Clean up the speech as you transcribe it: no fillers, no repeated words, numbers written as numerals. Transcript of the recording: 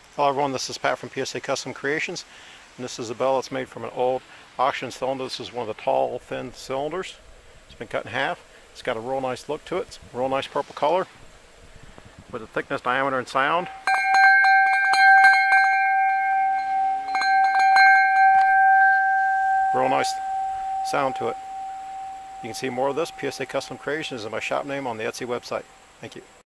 Hello everyone, this is Pat from PSA Custom Creations, and this is a bell that's made from an old auction cylinder. This is one of the tall, thin cylinders. It's been cut in half. It's got a real nice look to it. It's a real nice purple color with a thickness, diameter, and sound. Real nice sound to it. You can see more of this. PSA Custom Creations is my shop name on the Etsy website. Thank you.